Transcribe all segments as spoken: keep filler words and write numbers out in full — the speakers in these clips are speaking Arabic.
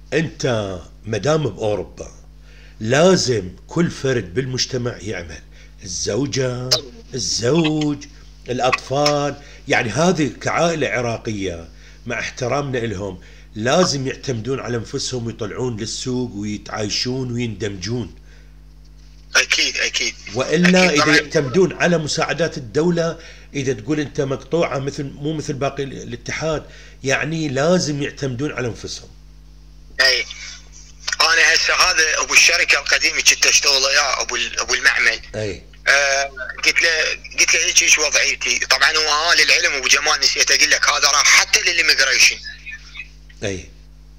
انت مدام باوروبا لازم كل فرد بالمجتمع يعمل، الزوجة، الزوج، الاطفال، يعني هذه كعائلة عراقية مع احترامنا لهم لازم يعتمدون على انفسهم ويطلعون للسوق ويتعايشون ويندمجون. اكيد اكيد والا اكيد اذا طبعا. يعتمدون على مساعدات الدوله، اذا تقول انت مقطوعه مثل مو مثل باقي الاتحاد، يعني لازم يعتمدون على انفسهم. اي انا هسه هذا ابو الشركه القديمه كنت اشتغل وياه، ابو ابو المعمل. اي آه قلت له قلت له هيك هيك وضعيتي. طبعا هو ها للعلم ابو جمال نسيت اقول لك هذا راح حتى للإيميجريشن. اي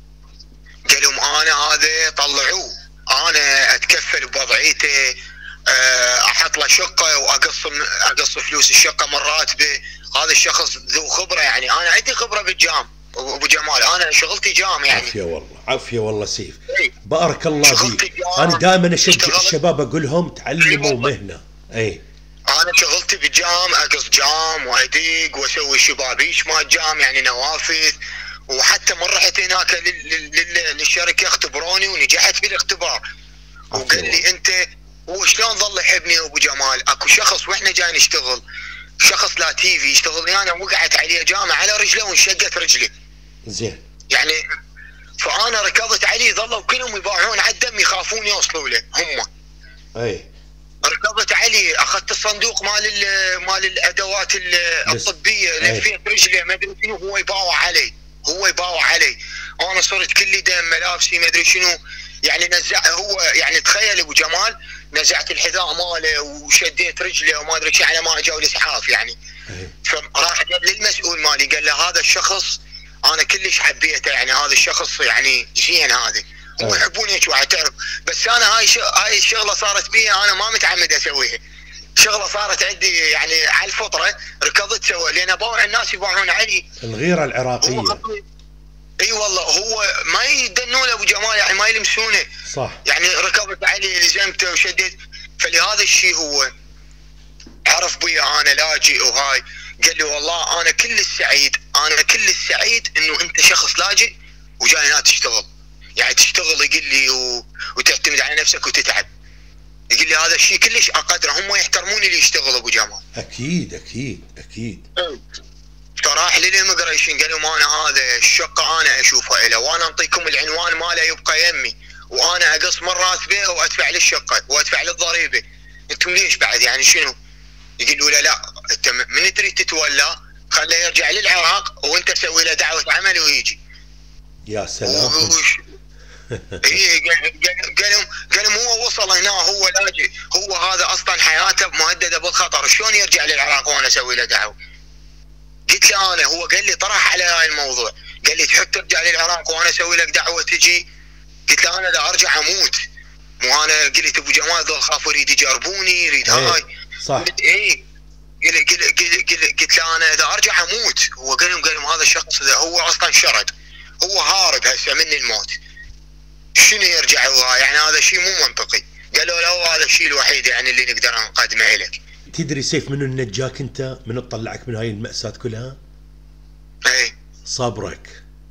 قال لهم انا هذا طلعوه، انا اتكفل بوضعيته، آه، احط له شقه واقص اقص فلوس الشقه من راتبه. هذا الشخص ذو خبره، يعني انا عندي خبره بالجام ابو جمال، انا شغلتي جام يعني. عافيه والله، عافيه والله سيف، إيه. بارك الله شغلتي فيك. جام، انا دائما اشجع اشتغلت. الشباب اقول لهم إي تعلموا والله. مهنه. اي انا شغلتي بالجام، اقص جام وادق واسوي شبابيش مال جام يعني نوافذ. وحتى من رحت هناك لل- لل- لل- للشركه اختبروني ونجحت بالاختبار. وقال لي انت، هو شلون ظل يحبني ابو جمال؟ اكو شخص واحنا جاي نشتغل، شخص لا تي في يشتغل انا، وقعت عليه جامه على رجله وانشقت رجلي زين. يعني. فانا ركضت عليه، ظلوا كلهم يباعون على الدم يخافون يوصلوا له هم. اي ركضت علي، اخذت الصندوق مال ال- مال الادوات ال- الطبيه، لفيت رجله ما ادري شنو، هو يباوع علي، هو يباوع علي. انا صرت كلي دم، ملابسي ما ادري شنو يعني. نزع هو يعني، تخيل ابو جمال، نزعت الحذاء ماله وشديت رجله وما ادري شو على ما اجوا الاسعاف يعني. اي فراح للمسؤول مالي قال له هذا الشخص انا كلش حبيته، يعني هذا الشخص يعني زين، هذا هم يحبوني هيك واعترف. بس انا هاي شغ... هاي الشغله صارت بي انا ما متعمد اسويها، شغله صارت عندي يعني على الفطره، ركضت سوى لان ابوع الناس يباعون علي. الغيره العراقيه. هو اي والله، هو ما يدنون ابو جمال يعني، ما يلمسونه صح يعني. ركضت علي، لزمته وشديت. فلهذا الشيء هو عرف بيا انا لاجئ وهاي. قال لي والله انا كل السعيد، انا كل السعيد انه انت شخص لاجئ وجاي هنا تشتغل، يعني تشتغل يقول لي و... وتعتمد على نفسك وتتعب. يقول لي هذا الشيء كلش اقدره، هم يحترموني اللي يشتغل ابو جمال. اكيد اكيد اكيد. فراح للإيميجريشن قال لهم انا هذا الشقه انا اشوفها له، وانا انطيكم العنوان ماله يبقى يمي، وانا اقص من راتبه وادفع للشقه وادفع للضريبه. انتم ليش بعد يعني شنو؟ يقولوا له لا، انت من تريد تتولى خليه يرجع للعراق وانت سوي له دعوه عمل ويجي. يا سلام. اي قال لهم قال لهم هو وصل هنا، هو لاجئ، هو هذا اصلا حياته مهدده بالخطر، شلون يرجع للعراق وانا اسوي له دعوه؟ قلت له انا، هو قال لي طرح على هاي الموضوع، قال لي تحب ترجع للعراق وانا اسوي لك دعوه تجي؟ قلت له انا اذا ارجع اموت، مو انا قلت ابو جمال ذول خافوا يريد يجربوني يريد هاي. صح. اي قلت قلت قلت له انا اذا ارجع اموت. هو قال لهم قال لهم هذا الشخص اذا هو اصلا شرد، هو هارب هسه من الموت، شنو يرجع هو يعني؟ هذا شيء مو منطقي. قالوا له هذا الشيء الوحيد يعني اللي نقدر نقدمه لك. تدري سيف منو نجاك انت؟ منو طلعك من هاي المأساة كلها؟ اي صبرك.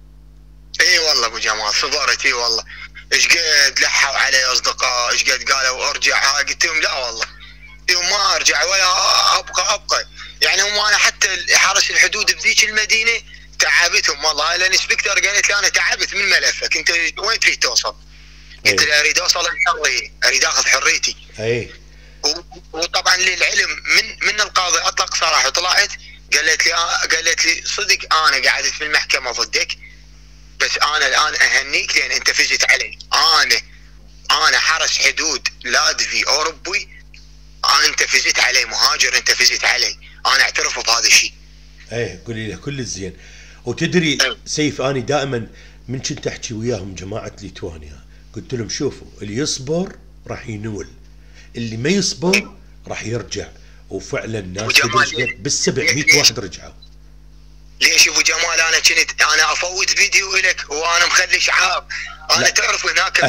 اي والله ابو جمال صبرت. اي والله ايش قد لحوا علي اصدقاء، ايش قد قالوا ارجع، قلت لهم لا والله يوم ما ارجع ولا ابقى ابقى يعني. هم انا حتى حرس الحدود بذيك المدينه تعبتهم والله، لان الانسبكتور قالت لي انا تعبت من ملفك، انت وين تريد توصل؟ قلت له اريد اوصل الحريه، اريد اخذ حريتي. اي وطبعا للعلم من من القاضي اطلق سراح وطلعت قالت لي قالت لي صدق انا قعدت في المحكمه ضدك، بس انا الان اهنيك لان انت فزت علي. انا انا حرس حدود لاتفي اوروبي، انت فزت علي مهاجر، انت فزت علي، انا اعترف بهذا الشيء. ايه قولي له كل الزين. وتدري سيف اني دائما من كنت احكي وياهم جماعه ليتوانيا قلت لهم شوفوا اللي يصبر راح ينول، اللي ما يصبر راح يرجع. وفعلا الناس بالسبعمية واحد رجعوا. ليش ابو جمال انا كنت انا افوت فيديو لك وانا مخلي شعار، انا لا. تعرف هناك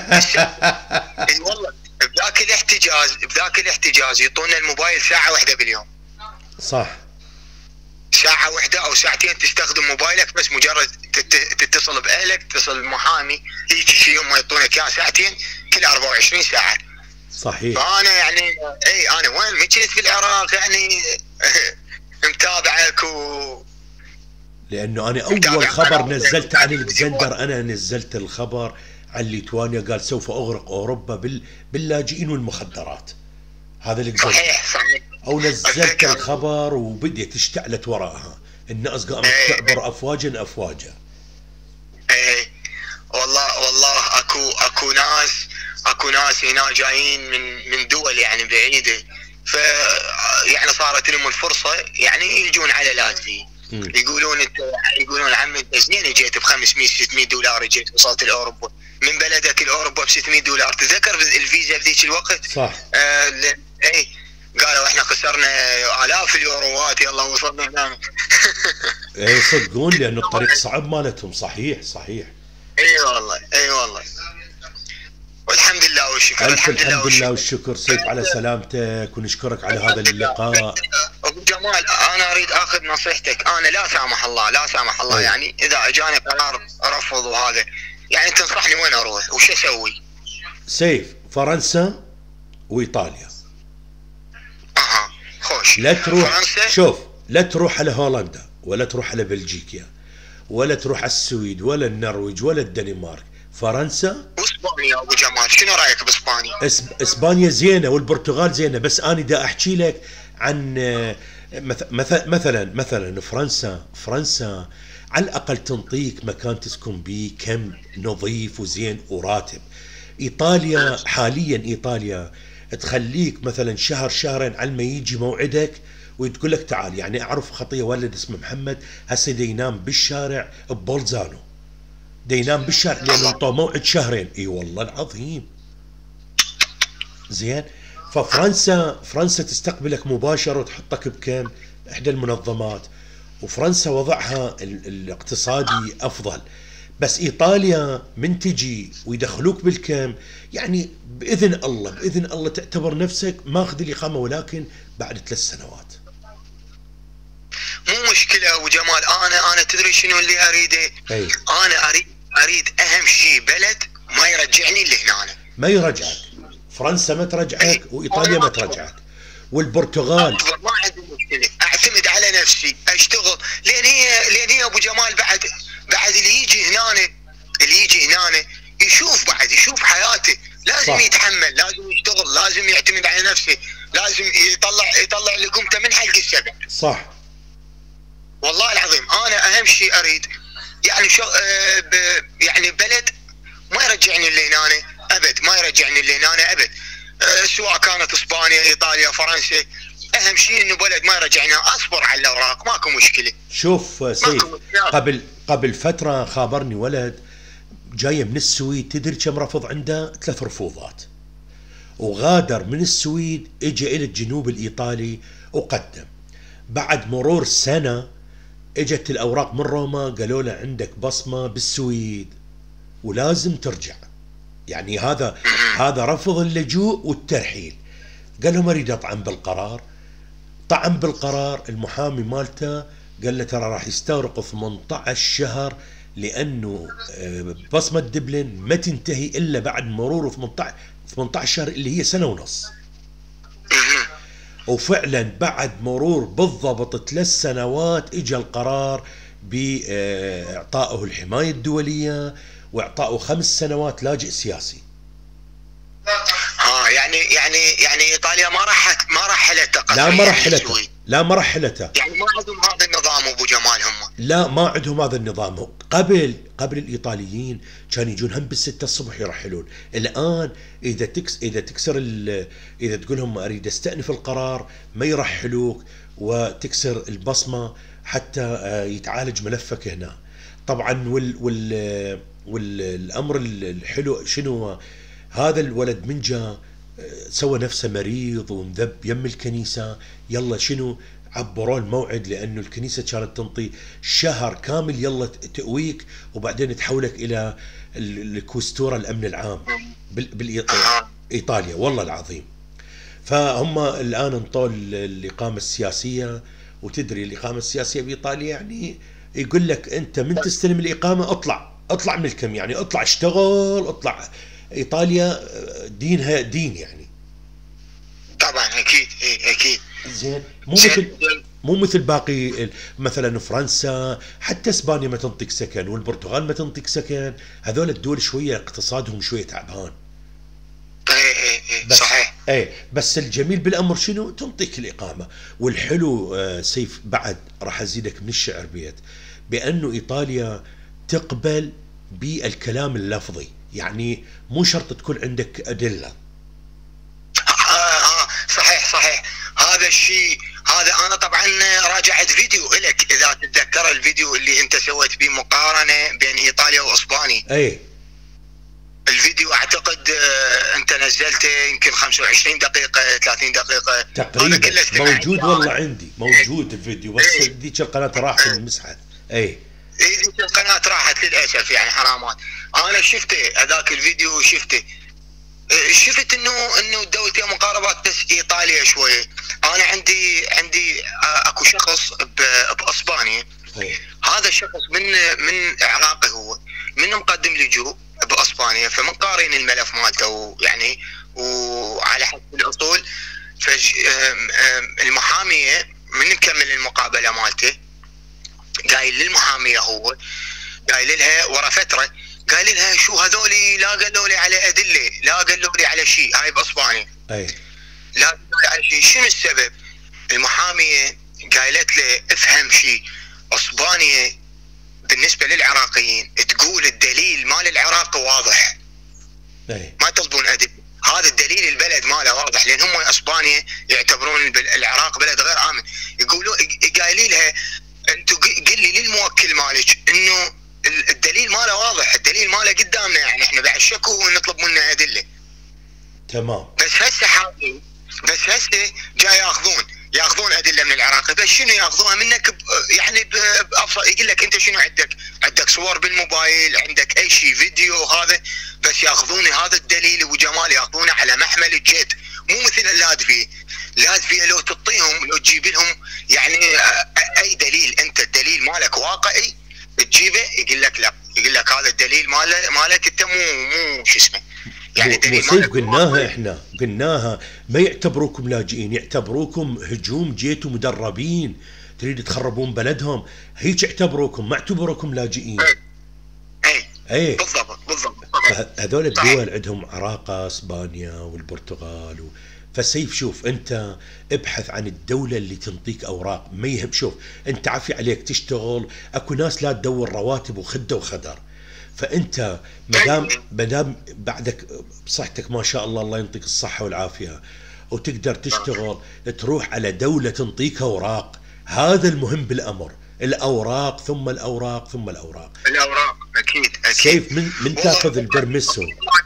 والله بذاك الاحتجاز بذاك الاحتجاز يعطونا الموبايل ساعه واحده باليوم. صح. ساعه واحده او ساعتين تستخدم موبايلك بس، مجرد تتصل باهلك، تتصل بمحامي، هيك شيء هم يعطونك اياه ساعتين كل أربعة وعشرين ساعه. صحيح. فانا يعني اي انا وين ما كنت في العراق يعني متابعك و لانه انا اول خبر نزلت عن الكسندر، انا نزلت الخبر عن ليتوانيا قال سوف اغرق اوروبا بال... باللاجئين والمخدرات. هذا اللي صحيح صحيح. او نزلت الخبر وبديت اشتعلت وراها، الناس قامت تعبر افواجا افواجا. اي والله والله اكو اكو ناس اكو ناس هنا جايين من من دول يعني بعيده، ف يعني صارت لهم الفرصه يعني يجون على لاتفيا، يقولون انت يقولون عمي انت زين جيت ب خمسمية ستمية دولار جيت وصلت لاوروبا، من بلدك لاوروبا ب ستمية دولار. تذكر الفيزا بذيك الوقت؟ صح. آه اي قالوا احنا خسرنا الاف اليوروات يلا وصلنا هنا. اي صدقون لان الطريق صعب مالتهم. صحيح صحيح. اي والله اي والله. والحمد لله والشكر. الحمد, الحمد لله والشكر. سيف على سلامتك ونشكرك على هذا اللقاء. ابو جمال انا اريد اخذ نصيحتك، انا لا سامح الله لا سامح الله أي. يعني اذا اجاني قرار ارفض وهذا يعني تنصحني وين اروح وش اسوي؟ سيف فرنسا وايطاليا. اها خوش. لا تروح فرنسا. شوف لا تروح على هولندا ولا تروح على بلجيكا ولا تروح على السويد ولا النرويج ولا الدنمارك. فرنسا واسبانيا. ابو جمال شنو رايك باسبانيا؟ اسبانيا زينه والبرتغال زينه، بس انا دا احكي لك عن مثلا مثلا مثلا فرنسا فرنسا على الاقل تنطيك مكان تسكن به، كم نظيف وزين وراتب. ايطاليا حاليا ايطاليا تخليك مثلا شهر شهرين على ما يجي موعدك وتقول لك تعال. يعني اعرف خطيه ولد اسمه محمد هسه دا ينام بالشارع ببولزانو، دا ينام بالشارع لانه انطوه موعد شهرين. اي والله العظيم. زين. ففرنسا فرنسا تستقبلك مباشره وتحطك بكم احدى المنظمات، وفرنسا وضعها الاقتصادي افضل. بس ايطاليا من تجي ويدخلوك بالكم يعني باذن الله باذن الله تعتبر نفسك ماخذ الاقامه، ولكن بعد ثلاث سنوات. مو مشكله ابو جمال، انا انا تدري شنو اللي اريده؟ أي. انا اريد اريد اهم شيء بلد ما يرجعني لهنا. ما يرجعك. فرنسا ما ترجعك وايطاليا ما ترجعك والبرتغال. ما عندي مشكله، اعتمد على نفسي اشتغل، لان هي لان هي ابو جمال بعد بعد اللي يجي هنا اللي يجي هنا يشوف بعد يشوف حياته، لازم صح. يتحمل، لازم يشتغل، لازم يعتمد على نفسه، لازم يطلع يطلع لقمته من حلق السبع. صح والله العظيم. انا اهم شيء اريد يعني شو آه ب يعني بلد ما يرجعني لهنا ابد، ما يرجعني لهنا ابد، أه سواء كانت اسبانيا ايطاليا فرنسا، اهم شيء انه بلد ما يرجعنا. اصبر على الاوراق ماكو مشكله. شوف سيف قبل قبل فتره خابرني ولد جاي من السويد، تدري كم رفض عنده؟ ثلاث رفوضات، وغادر من السويد اجى الى الجنوب الايطالي وقدم. بعد مرور سنه اجت الاوراق من روما قالوا له عندك بصمه بالسويد ولازم ترجع. يعني هذا هذا رفض اللجوء والترحيل. قال لهم اريد اطعن بالقرار. طعن بالقرار، المحامي مالته قال له ترى راح يستغرق ثمانية عشر شهر لانه بصمه دبلن ما تنتهي الا بعد مرور ثمانية عشر شهر اللي هي سنه ونص. وفعلا بعد مرور بالضبط ثلاث سنوات اجى القرار باعطائه الحمايه الدوليه واعطائه خمس سنوات لاجئ سياسي. اه يعني يعني يعني ايطاليا ما راحت ما رحلته. لا ما رحلته لا ما رحلته يعني ما عندهم هذا النظام ابو جمال هم. لا ما عندهم هذا النظام. قبل قبل الايطاليين كانوا يجون هم بالستة الصبح يرحلون. الان اذا تكس اذا تكسر اذا تقول لهم اريد استأنف القرار ما يرحلوك وتكسر البصمه حتى يتعالج ملفك هنا. طبعا وال وال والامر الحلو شنو؟ هذا الولد من جاء سوى نفسه مريض ومذب يم الكنيسه، يلا شنو عبروا الموعد لانه الكنيسه كانت تنطي شهر كامل يلا تأويك وبعدين تحولك الى الكوستوره الامن العام بايطاليا. والله العظيم. فهم الان انطوا الاقامه السياسيه وتدري الإقامة السياسية بإيطاليا يعني يقول لك أنت من تستلم الإقامة اطلع اطلع من الكم، يعني اطلع اشتغل اطلع. إيطاليا دينها دين يعني. طبعا أكيد إيه أكيد. زين مو مثل مو مثل باقي مثلا فرنسا، حتى اسبانيا ما تنطيك سكن، والبرتغال ما تنطيك سكن. هذول الدول شويه اقتصادهم شويه تعبان. ايه ايه ايه بس صحيح. ايه بس الجميل بالامر شنو؟ تنطيك الاقامه. والحلو آه سيف بعد راح ازيدك من الشعر بيت، بانه ايطاليا تقبل بالكلام اللفظي، يعني مو شرط تكون عندك ادله. آه آه صحيح صحيح. هذا الشيء هذا انا طبعا راجعت فيديو لك، اذا تتذكر الفيديو اللي انت سويت به مقارنه بين ايطاليا واسبانيا. اي الفيديو اعتقد انت نزلته يمكن خمسة وعشرين دقيقه ثلاثين دقيقه تقريبا. موجود والله عندي موجود الفيديو، بس ايه ذيك القناه راحت المسحه. اي ذيك القناه راحت للاسف يعني حرامات. انا شفته هذاك الفيديو شفته، شفت انه انه دولتين مقاربات بس ايطاليا شويه. انا عندي عندي اكو شخص باسبانيا، هذا الشخص من من عراقي، هو من مقدم لجوء باسبانيا، فمن قارين الملف مالته يعني وعلى حسب الاصول. فالمحاميه من نكمل المقابله مالته قايل للمحاميه، هو قايل لها ورا فتره قال لها شو هذولي لا قالوا لي على ادله، لا قالوا لي على شيء، هاي باسبانيا اي لا قالوا لي على شيء. شنو السبب؟ المحاميه قايلت له افهم شيء، اسبانيا بالنسبه للعراقيين تقول الدليل مال العراق واضح، أي. ما يطلبون ادله، هذا الدليل البلد ماله واضح، لان هم اسبانيا يعتبرون العراق بلد غير امن. يقولوا قايلين لها انتم قل لي للموكل مالك انه الدليل ماله واضح، الدليل ماله قدامنا، يعني احنا بعد شكو ونطلب منه ادله. تمام. بس هسه حاضرين، بس هسه جاي ياخذون ياخذون ادله من العراق، بس شنو ياخذوها منك؟ يعني بابسط يقول لك انت شنو عندك؟ عندك صور بالموبايل، عندك اي شيء فيديو، هذا بس ياخذون هذا الدليل ابو جمال ياخذونه على محمل الجد، مو مثل اللاتفيا. اللاتفيا لو تعطيهم لو تجيب لهم يعني اي دليل، انت الدليل مالك واقعي تجيبه، يقول لك لا، يقول لك هذا الدليل مال مالك انت مو مو شو اسمه يعني الدليل مالك. قلناها احنا قلناها ما يعتبروكم لاجئين، يعتبروكم هجوم، جيتوا مدربين تريد تخربون بلدهم، هيك اعتبروكم، ما اعتبروكم لاجئين. اي اي, أي. بالضبط بالضبط. هذول الدول عندهم عراق، اسبانيا والبرتغال و... فسيف شوف انت ابحث عن الدولة اللي تنطيك اوراق، ما يهم. شوف انت عافي عليك تشتغل، اكو ناس لا تدور رواتب وخده وخدر، فانت مدام مدام بعدك بصحتك ما شاء الله، الله ينطيك الصحة والعافية، وتقدر تشتغل تروح على دولة تنطيك اوراق. هذا المهم بالامر، الاوراق ثم الاوراق ثم الاوراق. الاوراق اكيد اكيد. سيف من من تاخذ البرميسو.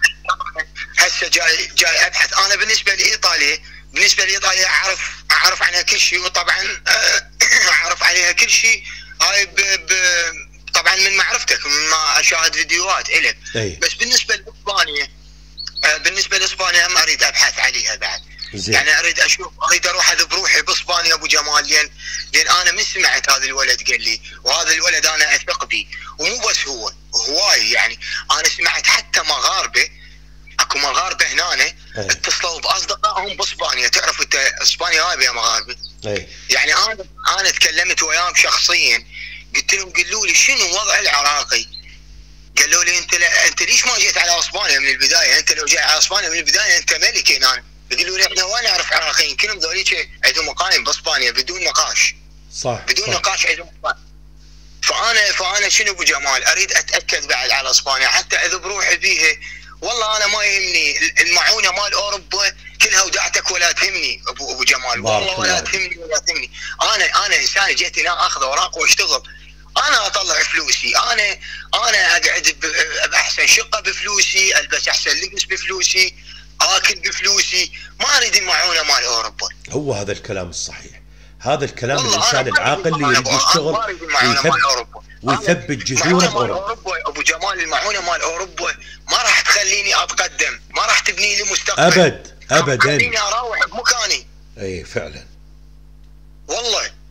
هسه جاي جاي ابحث انا بالنسبه لايطاليا، بالنسبه لايطاليا اعرف اعرف عنها كل شيء، وطبعا اعرف عليها كل شيء. هاي ب ب طبعا من معرفتك، من ما اشاهد فيديوهات الك. بس بالنسبه لاسبانيا، بالنسبه لاسبانيا ما اريد ابحث عليها بعد. زي. يعني اريد اشوف، اريد اروح اذب روحي باسبانيا ابو جمال، لان لان انا من سمعت هذا الولد قال لي، وهذا الولد انا اثق به، ومو بس هو، هواي يعني انا سمعت حتى مغاربه، اكو مغاربه هنا اتصلوا باصدقائهم باسبانيا. تعرف انت اسبانيا هاي بها مغاربه. أي. يعني انا انا تكلمت وياهم شخصيا، قلت لهم قولوا لي شنو وضع العراقي؟ قالوا لي انت لا انت ليش ما جيت على اسبانيا من البدايه؟ انت لو جاي على اسبانيا من البدايه انت ملك هنا. يقولوا لي احنا وين نعرف عراقيين، كلهم ذوليك عندهم مقايم باسبانيا بدون نقاش. صح بدون صح. نقاش عندهم مقايم. فانا فانا شنو ابو جمال اريد اتاكد بعد على اسبانيا حتى اذب روحي بيها. والله انا ما يهمني المعونه مال اوروبا كلها ودعتك ولا تهمني ابو ابو جمال، والله ولا تهمني ولا تهمني. انا انا انسان جيت هنا اخذ اوراق واشتغل، انا اطلع فلوسي، انا انا اقعد باحسن شقه بفلوسي، البس احسن لبس بفلوسي، اكل بفلوسي، ما اريد المعونه مال اوروبا. هو هذا الكلام الصحيح، هذا الكلام الانسان العاقل اللي يريد يشتغل ويثبت ويثبت جذوره باوروبا. ابو جمال المعونه مال اوروبا ما راح تخليني اتقدم، ما راح تبني لي مستقبل ابد ابدا، خليني اروح بمكاني. اي فعلا والله،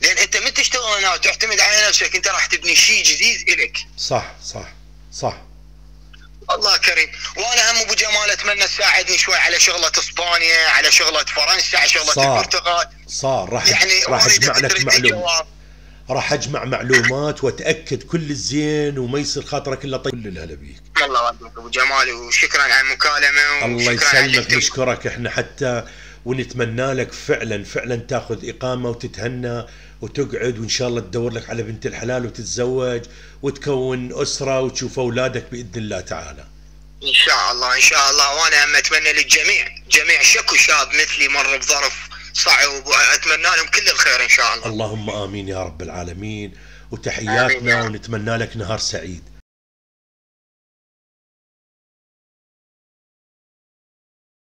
لان انت من تشتغل هنا وتعتمد على نفسك انت راح تبني شيء جديد الك. صح صح صح. الله كريم. وانا هم ابو جمال اتمنى تساعدني شوي على شغله اسبانيا، على شغله فرنسا، على شغله البرتغال. صار راح يعني راح اجمع لك معلومات، راح اجمع معلومات واتاكد كل الزين وما يصير خاطرك الا طيب. كل الهلا بيك. الله يوفقك ابو جمال وشكرا على المكالمه. الله يسلمك، نشكرك احنا حتى، ونتمنى لك فعلا فعلا تاخذ اقامه وتتهنى وتقعد، وان شاء الله تدور لك على بنت الحلال وتتزوج وتكون اسره وتشوف اولادك باذن الله تعالى. ان شاء الله ان شاء الله. وانا هم اتمنى للجميع، جميع شكو شاب مثلي مر بظرف صعب، واتمنى لهم كل الخير ان شاء الله. اللهم امين يا رب العالمين، وتحياتنا ونتمنى لك نهار سعيد.